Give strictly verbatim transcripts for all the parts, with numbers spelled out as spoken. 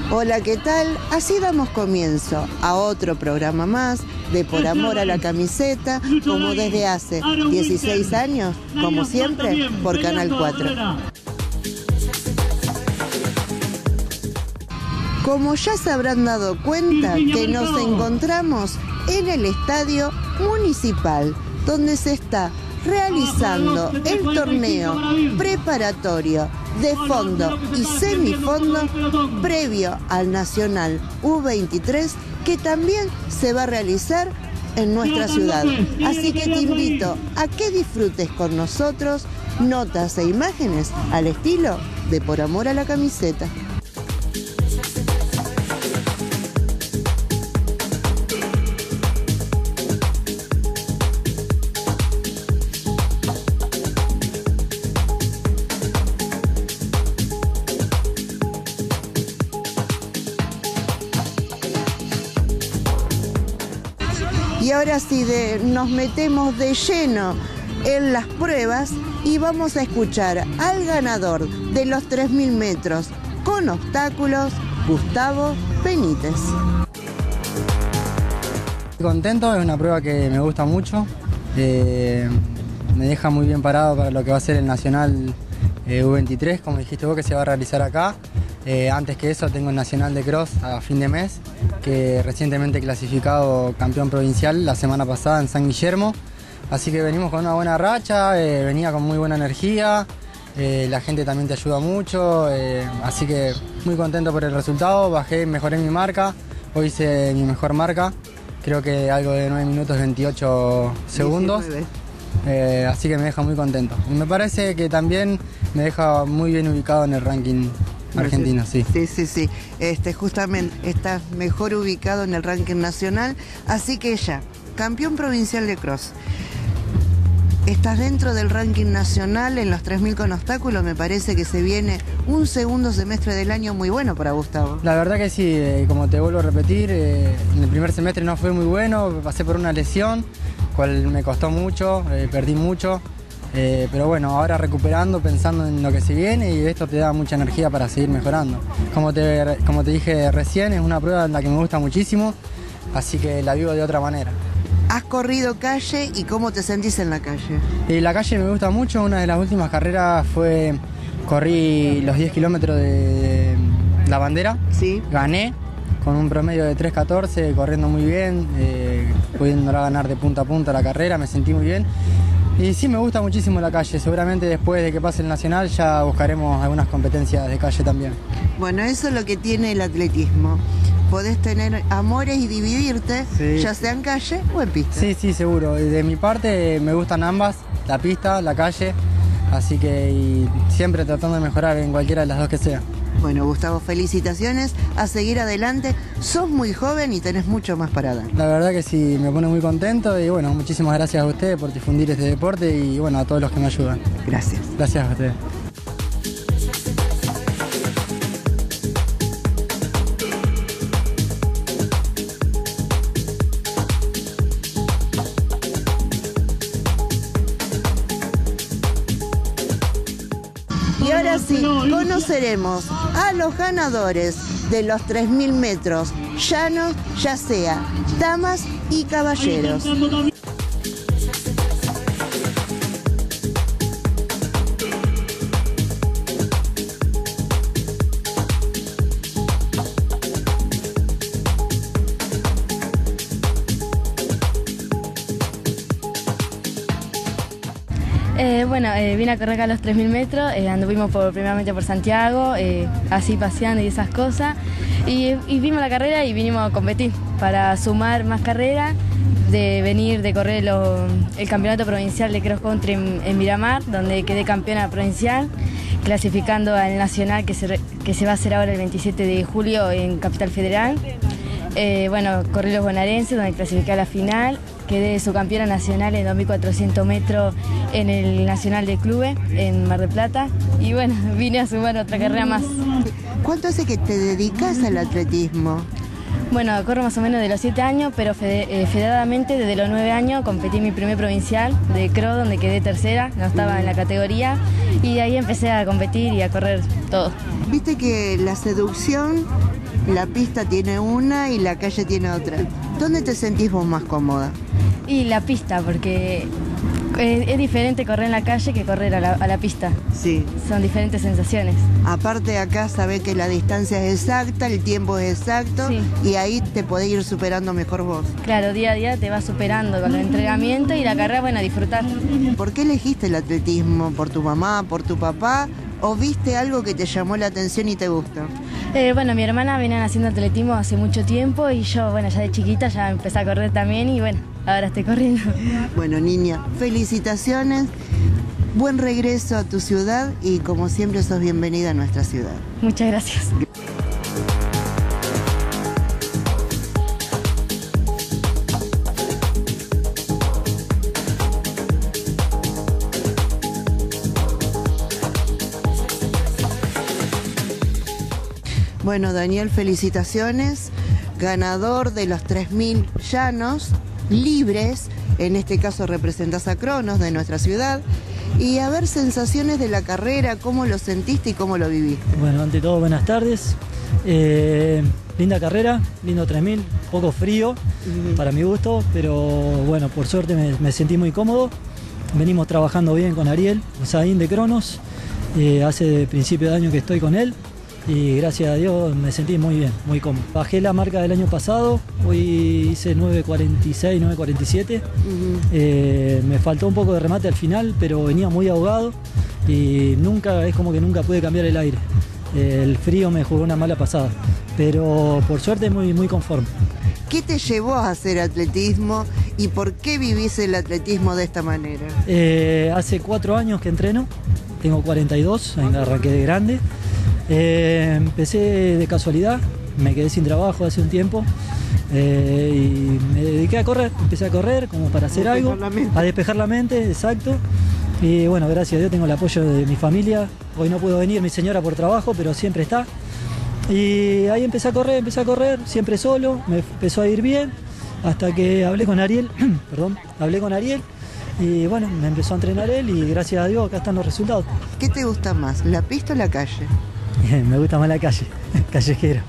Hola, ¿qué tal? Así damos comienzo a otro programa más de Por Amor a la Camiseta, como desde hace dieciséis años, como siempre, por Canal cuatro. Como ya se habrán dado cuenta que nos encontramos en el Estadio Municipal, donde se está realizando el torneo preparatorio de fondo y semifondo previo al Nacional U veintitrés, que también se va a realizar en nuestra ciudad. Así que te invito a que disfrutes con nosotros notas e imágenes al estilo de Por Amor a la Camiseta. Y ahora sí, de, nos metemos de lleno en las pruebas y vamos a escuchar al ganador de los tres mil metros con obstáculos, Gustavo Benítez. Estoy contento, es una prueba que me gusta mucho, eh, me deja muy bien parado para lo que va a ser el Nacional eh, U veintitrés, como dijiste vos, que se va a realizar acá. Eh, antes que eso tengo el Nacional de Cross a fin de mes, que recientemente clasificado campeón provincial la semana pasada en San Guillermo. Así que venimos con una buena racha, eh, venía con muy buena energía, eh, la gente también te ayuda mucho, eh, así que muy contento por el resultado, bajé, mejoré mi marca, hoy hice mi mejor marca, creo que algo de nueve minutos veintiocho segundos, eh, así que me deja muy contento. Y me parece que también me deja muy bien ubicado en el ranking argentino, sí. Sí, sí, sí. Este, justamente estás mejor ubicado en el ranking nacional, así que ya, campeón provincial de cross. Estás dentro del ranking nacional en los tres mil con obstáculos, me parece que se viene un segundo semestre del año muy bueno para Gustavo. La verdad que sí, eh, como te vuelvo a repetir, eh, en el primer semestre no fue muy bueno, pasé por una lesión, cual me costó mucho, eh, perdí mucho. Eh, pero bueno, ahora recuperando, pensando en lo que se viene, y esto te da mucha energía para seguir mejorando. Como te, como te dije recién, es una prueba en la que me gusta muchísimo, así que la vivo de otra manera. ¿Has corrido calle y cómo te sentís en la calle? Eh, la calle me gusta mucho, una de las últimas carreras fue, corrí los diez kilómetros de, de la bandera, sí. Gané con un promedio de tres catorce, corriendo muy bien, eh, pudiéndola ganar de punta a punta la carrera, me sentí muy bien. Y sí, me gusta muchísimo la calle, seguramente después de que pase el Nacional ya buscaremos algunas competencias de calle también. Bueno, eso es lo que tiene el atletismo. Podés tener amores y dividirte, sí, ya sea en calle o en pista. Sí, sí, seguro. Y de mi parte me gustan ambas, la pista, la calle, así que y siempre tratando de mejorar en cualquiera de las dos que sea. Bueno, Gustavo, felicitaciones, a seguir adelante. Sos muy joven y tenés mucho más para dar. La verdad que sí, me pone muy contento y bueno, muchísimas gracias a ustedes por difundir este deporte y bueno, a todos los que me ayudan. Gracias. Gracias a ustedes. Y ahora sí, conoceremos a los ganadores de los tres mil metros llanos, ya sea damas y caballeros. Eh, bueno, eh, vine a correr acá a los tres mil metros, eh, anduvimos por, primeramente por Santiago, eh, así paseando y esas cosas, y, y vimos la carrera y vinimos a competir para sumar más carreras, de venir de correr lo, el campeonato provincial de cross country en, en Miramar, donde quedé campeona provincial, clasificando al nacional que se, que se va a hacer ahora el veintisiete de julio en Capital Federal. Eh, bueno, corrí los bonaerenses, donde clasifiqué a la final. Quedé subcampeona nacional en dos mil cuatrocientos metros en el Nacional de Clubes en Mar del Plata. Y bueno, vine a sumar otra carrera más. ¿Cuánto hace que te dedicas al atletismo? Bueno, corro más o menos de los siete años, pero fede- eh, federadamente desde los nueve años competí mi primer provincial de C R O, donde quedé tercera, no estaba en la categoría, y de ahí empecé a competir y a correr todo. Viste que la seducción, la pista tiene una y la calle tiene otra. ¿Dónde te sentís vos más cómoda? Y la pista, porque es, es diferente correr en la calle que correr a la, a la pista. Sí. Son diferentes sensaciones. Aparte acá sabés que la distancia es exacta, el tiempo es exacto, Sí. y ahí te podés ir superando mejor vos. Claro, día a día te vas superando con el entrenamiento y la carrera, bueno, a disfrutar. ¿Por qué elegiste el atletismo? ¿Por tu mamá, por tu papá? ¿O viste algo que te llamó la atención y te gusta? Eh, bueno, mi hermana viene haciendo atletismo hace mucho tiempo y yo, bueno, ya de chiquita ya empecé a correr también y bueno, ahora estoy corriendo. Bueno, niña, felicitaciones, buen regreso a tu ciudad y como siempre sos bienvenida a nuestra ciudad. Muchas gracias. Bueno, Daniel, felicitaciones, ganador de los tres mil llanos libres, en este caso representás a Cronos de nuestra ciudad, y a ver sensaciones de la carrera, cómo lo sentiste y cómo lo viviste. Bueno, ante todo, buenas tardes. Eh, linda carrera, lindo tres mil, poco frío uh-huh. para mi gusto, pero bueno, por suerte me, me sentí muy cómodo. Venimos trabajando bien con Ariel Zain de Cronos, eh, hace principio de año que estoy con él. Y gracias a Dios me sentí muy bien, muy cómodo. Bajé la marca del año pasado, hoy hice nueve cuarenta y seis, nueve cuarenta y siete. Uh-huh. eh, me faltó un poco de remate al final, pero venía muy ahogado y nunca, es como que nunca pude cambiar el aire. Eh, el frío me jugó una mala pasada, pero por suerte muy, muy conforme. ¿Qué te llevó a hacer atletismo y por qué vivís el atletismo de esta manera? Eh, hace cuatro años que entreno, tengo cuarenta y dos, arranqué de grande. Eh, empecé de casualidad, me quedé sin trabajo hace un tiempo eh, y me dediqué a correr, empecé a correr como para hacer algo, a despejar la mente, exacto. Y bueno, gracias a Dios tengo el apoyo de mi familia. Hoy no puedo venir mi señora por trabajo, pero siempre está. Y ahí empecé a correr, empecé a correr, siempre solo, me empezó a ir bien, hasta que hablé con Ariel, perdón, hablé con Ariel. Y bueno, me empezó a entrenar él y gracias a Dios acá están los resultados. ¿Qué te gusta más, la pista o la calle? Me gusta más la calle, callejero.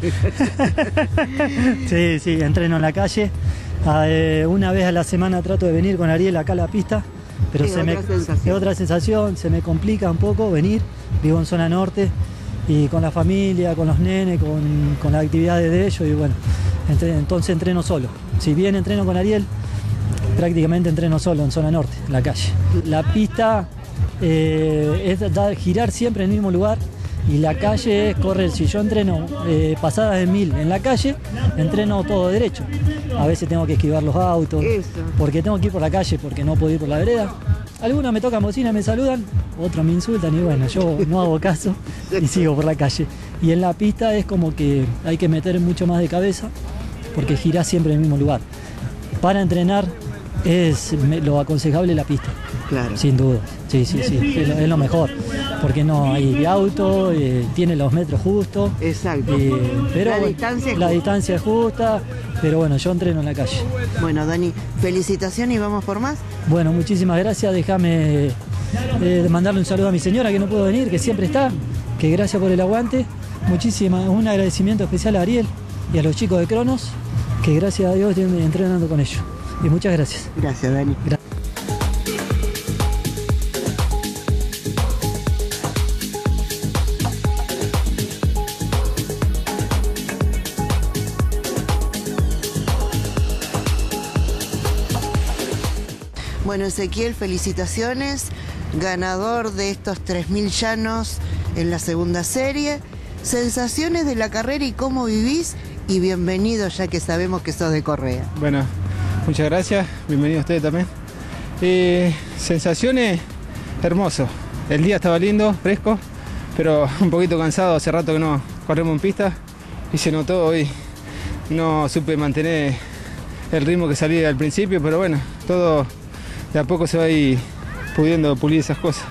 Sí, sí, entreno en la calle. Eh, una vez a la semana trato de venir con Ariel acá a la pista, pero es se me, es otra sensación, se me complica un poco venir. Vivo en zona norte y con la familia, con los nenes, con, con las actividades de ellos y bueno, entre, entonces entreno solo. Si bien entreno con Ariel, prácticamente entreno solo en zona norte, en la calle. La pista eh, es da, girar siempre en el mismo lugar. Y la calle es correr. Si yo entreno eh, pasadas de mil en la calle, entreno todo derecho. A veces tengo que esquivar los autos, Eso. porque tengo que ir por la calle, porque no puedo ir por la vereda. Algunos me tocan bocina, me saludan, otros me insultan y bueno, yo no hago caso y sigo por la calle. Y en la pista es como que hay que meter mucho más de cabeza, porque girás siempre en el mismo lugar. Para entrenar es lo aconsejable la pista. Claro. Sin duda, sí, sí, sí, es lo, es lo mejor, porque no hay auto, eh, tiene los metros justos. Exacto. Eh, pero la, bueno, distancia, es la justa. distancia es justa, pero bueno, yo entreno en la calle. Bueno, Dani, felicitaciones y vamos por más. Bueno, muchísimas gracias, déjame eh, mandarle un saludo a mi señora que no pudo venir, que siempre está, que gracias por el aguante. Muchísimas, un agradecimiento especial a Ariel y a los chicos de Cronos, que gracias a Dios estoy entrenando con ellos. Y muchas gracias. Gracias, Dani. Gracias. Bueno, Ezequiel, felicitaciones, ganador de estos tres mil llanos en la segunda serie. Sensaciones de la carrera y cómo vivís, y bienvenido ya que sabemos que sos de Correa. Bueno, muchas gracias, bienvenido a ustedes también. Eh, sensaciones, hermoso. El día estaba lindo, fresco, pero un poquito cansado, hace rato que no corremos en pista y se notó hoy. No supe mantener el ritmo que salía al principio, pero bueno, todo de a poco se va a ir pudiendo pulir esas cosas.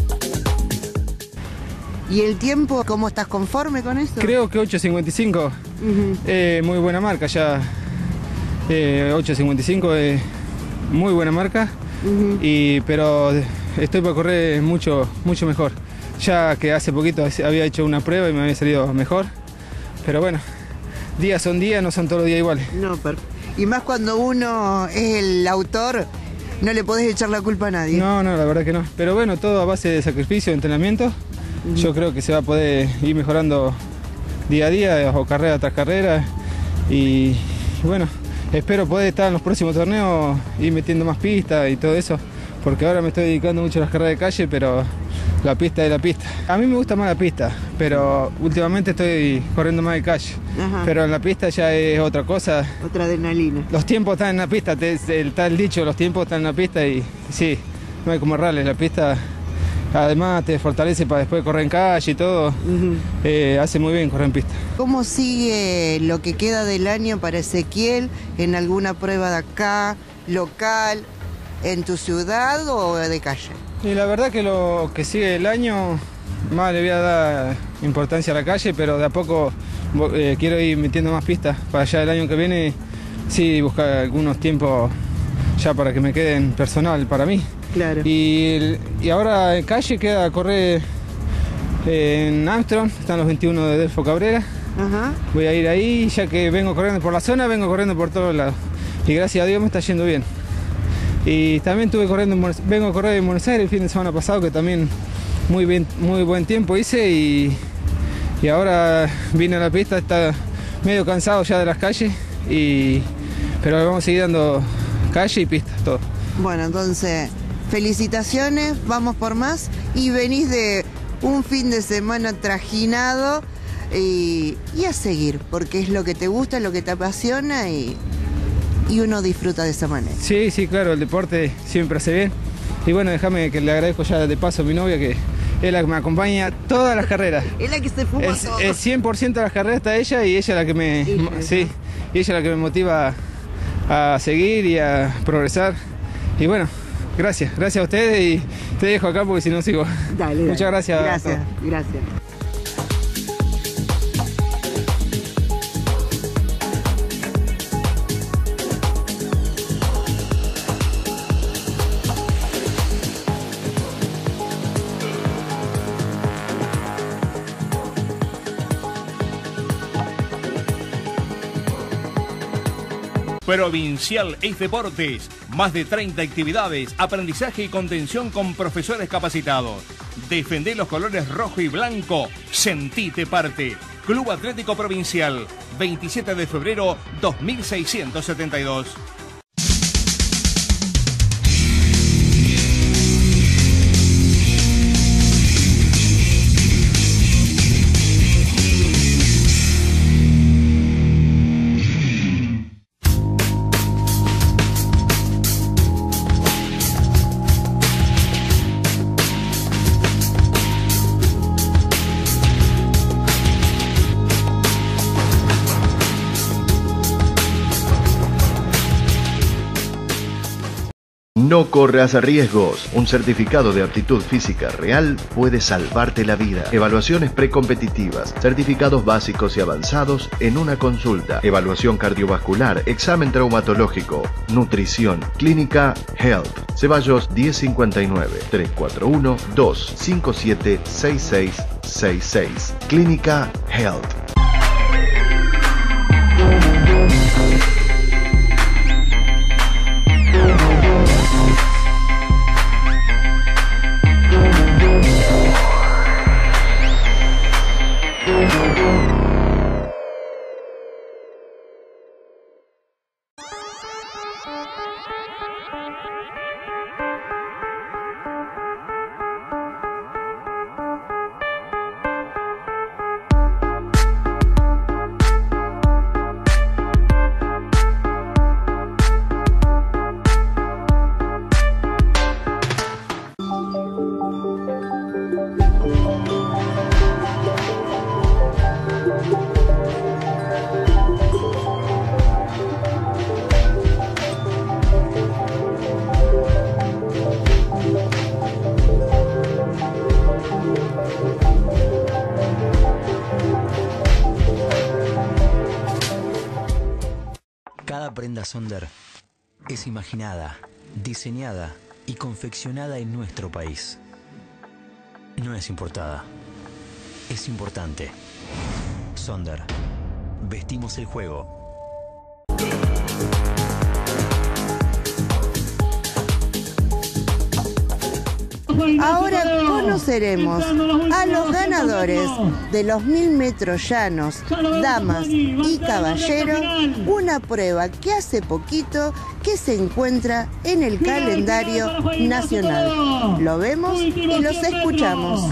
¿Y el tiempo, cómo estás conforme con eso? Creo que ocho cincuenta y cinco Uh-huh. eh, muy buena marca, ya eh, ocho cincuenta y cinco es muy buena marca, uh-huh. y, pero estoy para correr mucho, mucho mejor. Ya que hace poquito había hecho una prueba y me había salido mejor, pero bueno, días son días, no son todos los días iguales. No, pero, y más cuando uno es el autor, no le podés echar la culpa a nadie. No, no, la verdad que no. Pero bueno, todo a base de sacrificio, de entrenamiento. Uh-huh. Yo creo que se va a poder ir mejorando día a día o carrera tras carrera. Y bueno, espero poder estar en los próximos torneos, ir metiendo más pistas y todo eso. Porque ahora me estoy dedicando mucho a las carreras de calle, pero la pista es la pista. A mí me gusta más la pista, pero últimamente estoy corriendo más de calle. Ajá. Pero en la pista ya es otra cosa. Otra adrenalina. Los tiempos están en la pista, te, está el dicho, los tiempos están en la pista y sí, no hay como errarles. La pista además te fortalece para después correr en calle y todo. Uh-huh. eh, hace muy bien correr en pista. ¿Cómo sigue lo que queda del año para Ezequiel en alguna prueba de acá, local, en tu ciudad o de calle? Y la verdad que lo que sigue el año, más le voy a dar importancia a la calle, pero de a poco eh, quiero ir metiendo más pistas para allá el año que viene, sí, buscar algunos tiempos ya para que me queden personal para mí. Claro. Y, y ahora en calle queda correr en Armstrong, están los veintiuno de Delfo Cabrera. Ajá. Voy a ir ahí, ya que vengo corriendo por la zona, vengo corriendo por todos lados. Y gracias a Dios me está yendo bien. Y también tuve corriendo en Buenos, vengo a correr en Buenos Aires el fin de semana pasado, que también muy bien, muy buen tiempo hice, y, y ahora vine a la pista, está medio cansado ya de las calles, y, pero vamos a seguir dando calle y pista, todo. Bueno, entonces, felicitaciones, vamos por más, y venís de un fin de semana trajinado, y, y a seguir, porque es lo que te gusta, lo que te apasiona, y... y uno disfruta de esa manera. Sí, sí, claro, el deporte siempre hace bien. Y bueno, déjame que le agradezco ya de paso a mi novia, que es la que me acompaña todas las carreras. Es la que se fuma es, todo. Es cien por ciento de las carreras está ella, y ella la que me, sí, sí, y ella la que me motiva a seguir y a progresar. Y bueno, gracias, gracias a ustedes, y te dejo acá porque si no sigo. Dale, dale. Muchas gracias. Gracias, gracias. Provincial es Deportes, más de treinta actividades, aprendizaje y contención con profesores capacitados. Defendé los colores rojo y blanco, sentite parte. Club Atlético Provincial, veintisiete de febrero dos mil seiscientos setenta y dos. No corras riesgos. Un certificado de aptitud física real puede salvarte la vida. Evaluaciones precompetitivas, certificados básicos y avanzados en una consulta, evaluación cardiovascular, examen traumatológico, nutrición, clínica Health. Ceballos diez cincuenta y nueve, tres cuatro uno, dos cinco siete, seis seis seis seis. Clínica Health. prenda Sonder es imaginada, diseñada y confeccionada en nuestro país. No es importada, es importante. Sonder. Vestimos el juego. Ahora conoceremos a los ganadores de los mil metros llanos, damas y caballeros, una prueba que hace poquito que se encuentra en el calendario nacional. Lo vemos y los escuchamos.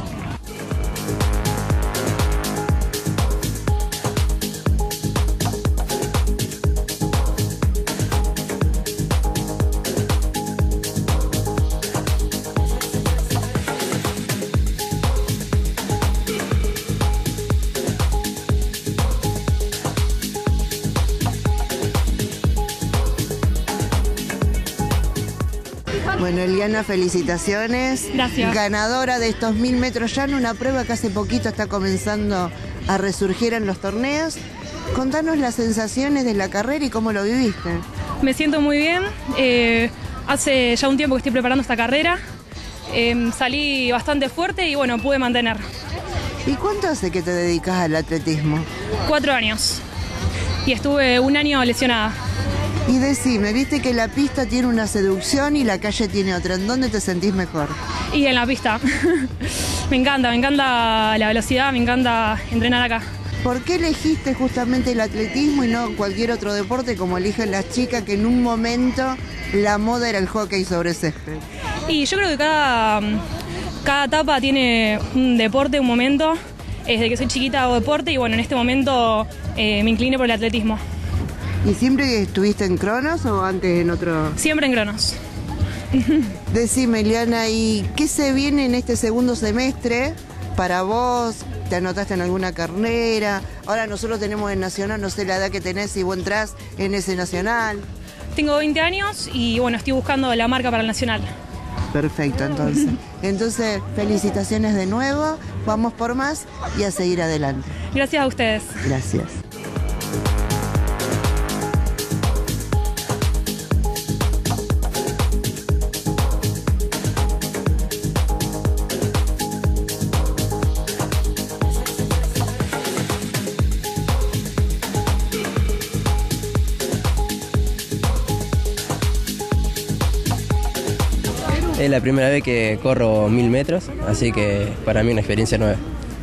Bueno, Eliana, felicitaciones. Gracias. Ganadora de estos mil metros llano, una prueba que hace poquito está comenzando a resurgir en los torneos. Contanos las sensaciones de la carrera y cómo lo viviste. Me siento muy bien. Eh, hace ya un tiempo que estoy preparando esta carrera. Eh, salí bastante fuerte y bueno, pude mantener. ¿Y cuánto hace que te dedicas al atletismo? Cuatro años. Y estuve un año lesionada. Y decime, viste que la pista tiene una seducción y la calle tiene otra. ¿En dónde te sentís mejor? Y en la pista. Me encanta, me encanta la velocidad, me encanta entrenar acá. ¿Por qué elegiste justamente el atletismo y no cualquier otro deporte como eligen las chicas, que en un momento la moda era el hockey sobre césped? Y yo creo que cada, cada etapa tiene un deporte, un momento. Desde que soy chiquita hago deporte y bueno, en este momento eh, me incliné por el atletismo. ¿Y siempre estuviste en cronos o antes en otro? Siempre en cronos. Decime, Eliana, ¿y qué se viene en este segundo semestre para vos? ¿Te anotaste en alguna carrera? Ahora nosotros tenemos el nacional, no sé la edad que tenés, si vos entrás en ese nacional. Tengo veinte años y bueno, estoy buscando la marca para el nacional. Perfecto, entonces. Entonces, felicitaciones de nuevo, vamos por más y a seguir adelante. Gracias a ustedes. Gracias. Es la primera vez que corro mil metros, así que para mí una experiencia nueva.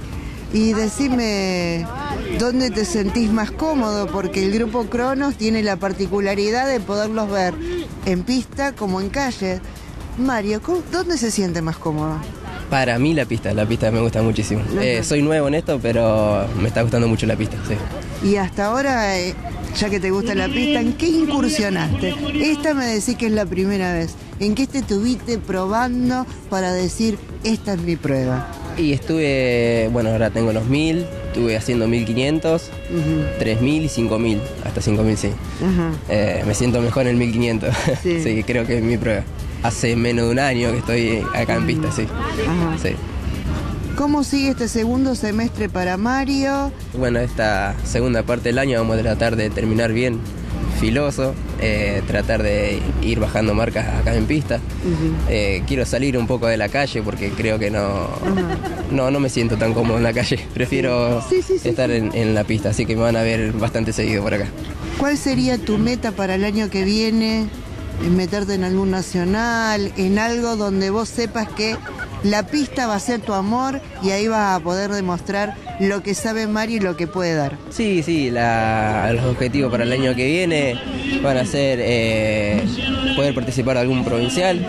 Y decime, ¿dónde te sentís más cómodo? Porque el grupo Cronos tiene la particularidad de poderlos ver en pista como en calle. Mario, ¿dónde se siente más cómodo? Para mí la pista, la pista me gusta muchísimo. Eh, soy nuevo en esto, pero me está gustando mucho la pista, sí. Y hasta ahora, eh, ya que te gusta la pista, ¿en qué incursionaste? Esta me decís que es la primera vez. ¿En qué te estuviste probando para decir, esta es mi prueba? Y estuve, bueno, ahora tengo los mil, estuve haciendo mil quinientos, uh-huh. tres mil y cinco mil, hasta cinco mil, sí. Uh-huh. eh, me siento mejor en el mil quinientos, sí. Sí, creo que es mi prueba. Hace menos de un año que estoy acá en pista, sí. Uh-huh. Sí. ¿Cómo sigue este segundo semestre para Mario? Bueno, esta segunda parte del año vamos a tratar de terminar bien, filoso, eh, tratar de ir bajando marcas acá en pista. Uh-huh. eh, quiero salir un poco de la calle porque creo que no, uh-huh. no, no me siento tan cómodo en la calle. Prefiero sí. Sí, sí, estar sí, sí. En, en la pista, así que me van a ver bastante seguido por acá. ¿Cuál sería tu meta para el año que viene? ¿En meterte en algún nacional, en algo donde vos sepas que la pista va a ser tu amor y ahí vas a poder demostrar lo que sabe Mario y lo que puede dar? Sí, sí, la, los objetivos para el año que viene van a ser eh, poder participar de algún provincial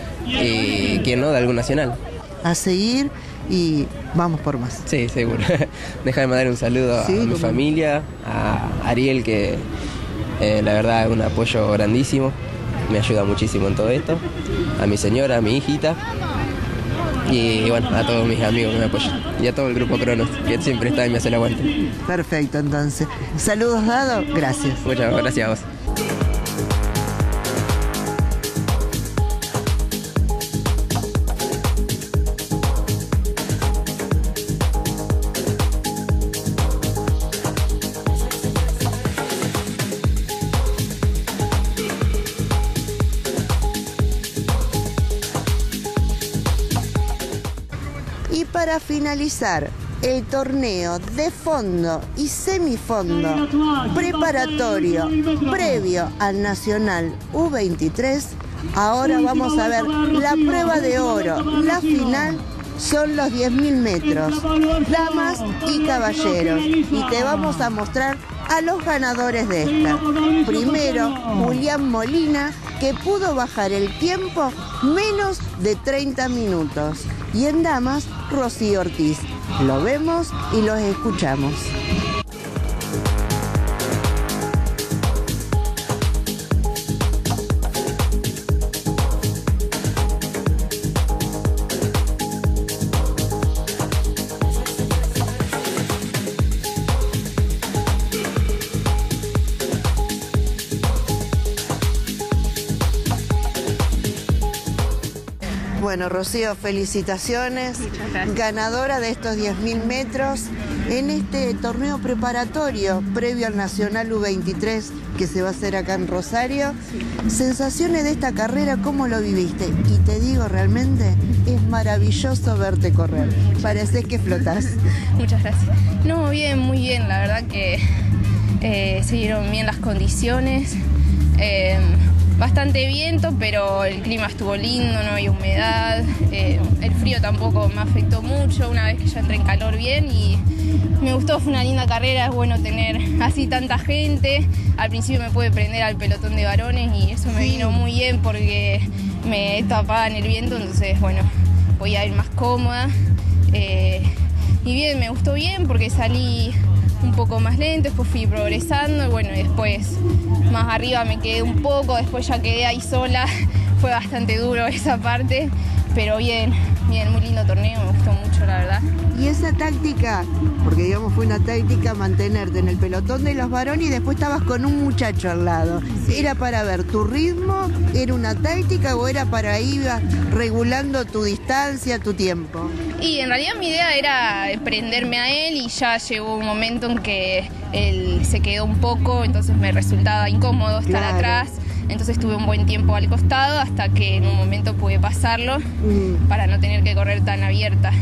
y, ¿quién no?, de algún nacional. A seguir y vamos por más. Sí, seguro. Déjame mandar un saludo sí, a mi familia, a Ariel, que eh, la verdad es un apoyo grandísimo. Me ayuda muchísimo en todo esto, a mi señora, a mi hijita y bueno, a todos mis amigos que me apoyan y a todo el grupo Cronos que siempre está y me hace el aguante. Perfecto, entonces. Saludos dados, gracias. Muchas gracias a vos. para finalizar el torneo de fondo y semifondo preparatorio previo al Nacional U veintitrés. Ahora vamos a ver la prueba de oro. La final son los diez mil metros, damas y caballeros. Y te vamos a mostrar a los ganadores de esta. Primero, Julián Molina, que pudo bajar el tiempo menos de treinta minutos. Y en damas, Rocío Ortiz. Lo vemos y los escuchamos. Bueno, Rocío, felicitaciones. Ganadora de estos diez mil metros en este torneo preparatorio previo al Nacional U veintitrés que se va a hacer acá en Rosario. Sensaciones de esta carrera, ¿cómo lo viviste? Y te digo, realmente es maravilloso verte correr. Pareces que flotás. Muchas gracias. No, bien, muy bien. La verdad que eh, se dieron bien las condiciones. Eh, Bastante viento, pero el clima estuvo lindo, no había humedad, eh, el frío tampoco me afectó mucho, una vez que ya entré en calor bien y me gustó, fue una linda carrera, es bueno tener así tanta gente. Al principio me pude prender al pelotón de varones y eso me vino muy bien porque me tapaba en el viento, entonces bueno, podía ir más cómoda. Eh, y bien, me gustó bien porque salí un poco más lento, después fui progresando y bueno, y después más arriba me quedé un poco, después ya quedé ahí sola, fue bastante duro esa parte, pero bien, bien, muy lindo torneo, me gustó mucho la verdad. Y esa táctica, porque digamos fue una táctica mantenerte en el pelotón de los varones y después estabas con un muchacho al lado, ¿era para ver tu ritmo, era una táctica o era para ir regulando tu distancia, tu tiempo? Y en realidad mi idea era prenderme a él y ya llegó un momento en que él se quedó un poco, entonces me resultaba incómodo estar claro. atrás, entonces tuve un buen tiempo al costado hasta que en un momento pude pasarlo mm. para no tener que correr tan abierta.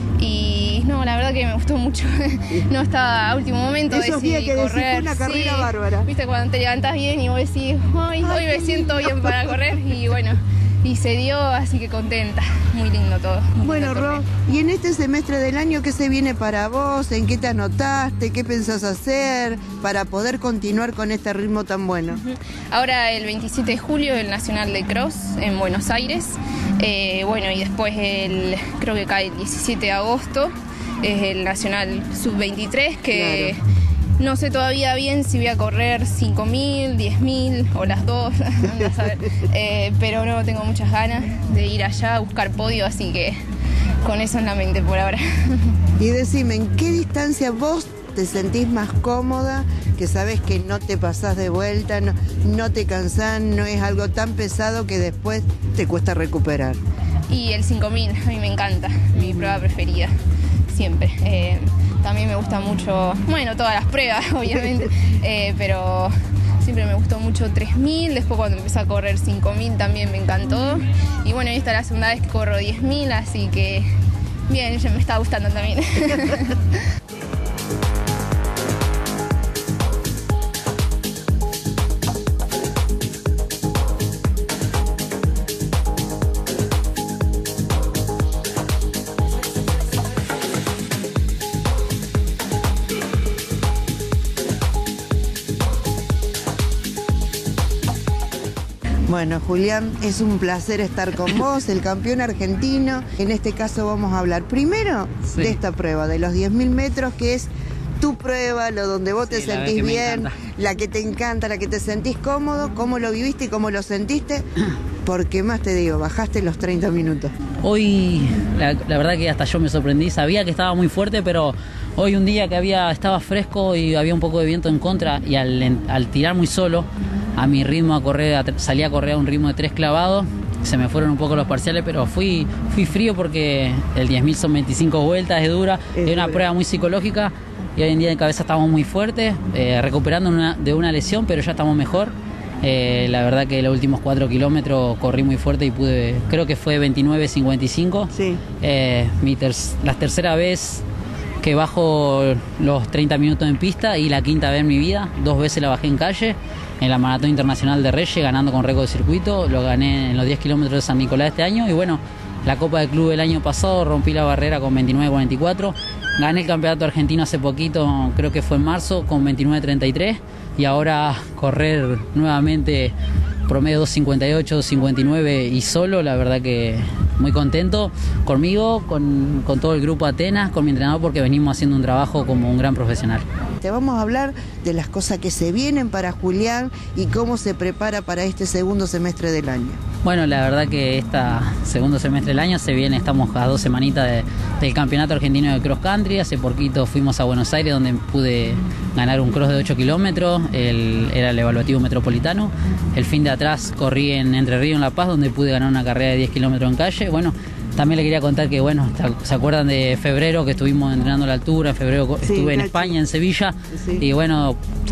Y no, la verdad que me gustó mucho. No estaba a último momento Esos decidí que correr. Fue una carrera sí. bárbara. Viste cuando te levantas bien y vos decís, hoy, hoy me siento bien para correr y bueno, y se dio, así que contenta. Muy lindo todo. Muy bueno, lindo Ro, y en este semestre del año, ¿qué se viene para vos? ¿En qué te anotaste? ¿Qué pensás hacer para poder continuar con este ritmo tan bueno? Ahora el veintisiete de julio el Nacional de Cross en Buenos Aires. Eh, bueno, y después el, creo que cae el diecisiete de agosto, es el Nacional sub veintitrés, que claro. no sé todavía bien si voy a correr cinco mil, diez mil o las dos, no saber. Eh, pero no, tengo muchas ganas de ir allá a buscar podio, así que con eso en la mente por ahora. Y decime, ¿en qué distancia vos te sentís más cómoda, que sabes que no te pasás de vuelta, no, no te cansás, no es algo tan pesado que después te cuesta recuperar? Y el cinco mil, a mí me encanta, mi prueba preferida, siempre. Eh, también me gusta mucho, bueno, todas las pruebas, obviamente, eh, pero siempre me gustó mucho tres mil, después cuando empecé a correr cinco mil también me encantó. Y bueno, esta es la segunda vez que corro diez mil, así que bien, ya me está gustando también. Bueno, Julián, es un placer estar con vos, el campeón argentino. En este caso vamos a hablar primero sí. de esta prueba, de los diez mil metros, que es tu prueba, lo donde vos te sí, sentís bien, la que te encanta, la que te sentís cómodo, cómo lo viviste y cómo lo sentiste. Porque más te digo, bajaste los treinta minutos. Hoy, la, la verdad que hasta yo me sorprendí, sabía que estaba muy fuerte, pero hoy un día que había estaba fresco y había un poco de viento en contra y al, al tirar muy solo, a mi ritmo a correr, a, salí a correr a un ritmo de tres clavados, se me fueron un poco los parciales, pero fui, fui frío porque el diez mil son veinticinco vueltas, es dura, es, es una dura. Prueba muy psicológica y hoy en día en cabeza estamos muy fuertes, eh, recuperando una, de una lesión, pero ya estamos mejor. Eh, la verdad que los últimos cuatro kilómetros corrí muy fuerte y pude, creo que fue veintinueve cincuenta y cinco. Sí. Eh, mi ter la tercera vez que bajo los treinta minutos en pista y la quinta vez en mi vida. Dos veces la bajé en calle, en la Maratón Internacional de Reyes, ganando con récord de circuito. Lo gané en los diez kilómetros de San Nicolás este año y bueno, la Copa del Club del año pasado rompí la barrera con veintinueve cuarenta y cuatro. Gané el campeonato argentino hace poquito, creo que fue en marzo, con veintinueve treinta y tres. Y ahora correr nuevamente promedio dos cincuenta y ocho, dos cincuenta y nueve y solo, la verdad que muy contento conmigo, con, con todo el grupo Atenas, con mi entrenador, porque venimos haciendo un trabajo como un gran profesional. Te vamos a hablar de las cosas que se vienen para Julián y cómo se prepara para este segundo semestre del año. Bueno, la verdad que este segundo semestre del año se viene, estamos a dos semanitas de, del Campeonato Argentino de Cross Country. Hace poquito fuimos a Buenos Aires, donde pude ganar un cross de ocho kilómetros, el, era el evaluativo metropolitano. El fin de atrás corrí en Entre Ríos, en La Paz, donde pude ganar una carrera de diez kilómetros en calle. Bueno, también le quería contar que, bueno, ¿se acuerdan de febrero que estuvimos entrenando a la altura? En febrero sí, estuve en España, en Sevilla, sí. Y bueno,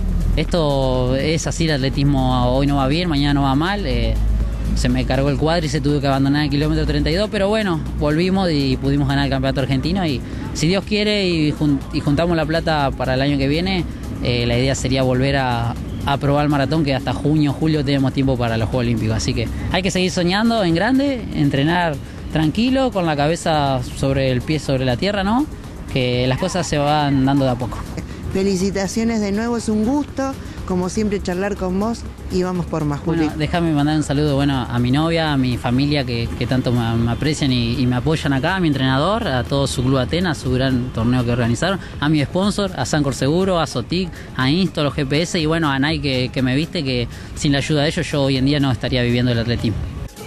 esto es así, el atletismo hoy no va bien, mañana no va mal. Eh, se me cargó el cuadro y se tuvo que abandonar el kilómetro treinta y dos, pero bueno, volvimos y pudimos ganar el campeonato argentino y si Dios quiere y, jun y juntamos la plata para el año que viene, eh, la idea sería volver a, a probar el maratón, que hasta junio, julio tenemos tiempo para los Juegos Olímpicos, así que hay que seguir soñando en grande, entrenar tranquilo, con la cabeza sobre el pie sobre la tierra, ¿no? Que las cosas se van dando de a poco. Felicitaciones de nuevo, es un gusto, como siempre, charlar con vos y vamos por más, Juli. Bueno, déjame mandar un saludo bueno, a mi novia, a mi familia que, que tanto me, me aprecian y, y me apoyan acá, a mi entrenador, a todo su Club Atenas, su gran torneo que organizaron, a mi sponsor, a Sancor Seguro, a Sotic, a Insto, a los G P S y bueno, a Nike que, que me viste, que sin la ayuda de ellos yo hoy en día no estaría viviendo el atletismo.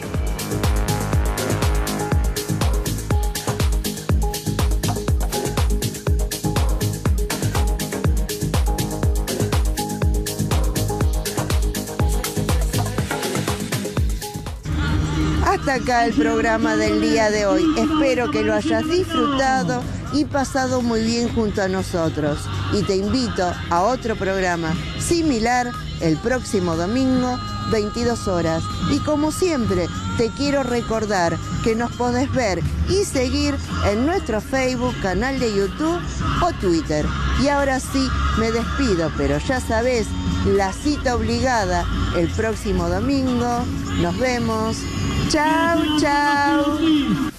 Hasta acá el programa del día de hoy. Espero que lo hayas disfrutado y pasado muy bien junto a nosotros. Y te invito a otro programa similar el próximo domingo, veintidós horas. Y como siempre, te quiero recordar que nos podés ver y seguir en nuestro Facebook, canal de YouTube o Twitter. Y ahora sí, me despido, pero ya sabés, la cita obligada el próximo domingo. Nos vemos. Chau, chau.